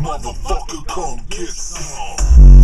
Motherfucker, come get some.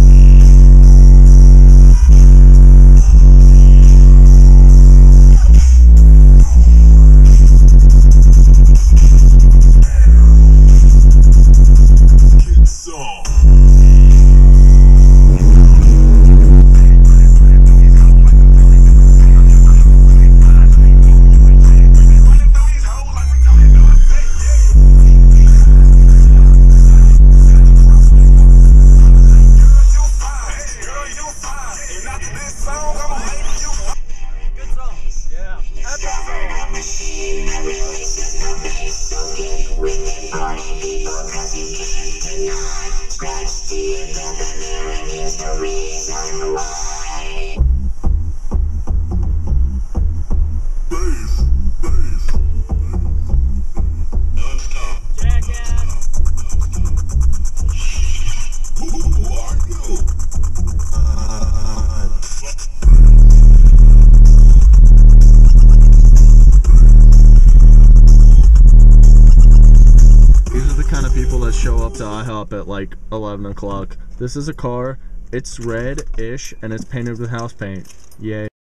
That show up to IHOP at like 11 o'clock. This is a car, it's red-ish, and it's painted with house paint. Yay.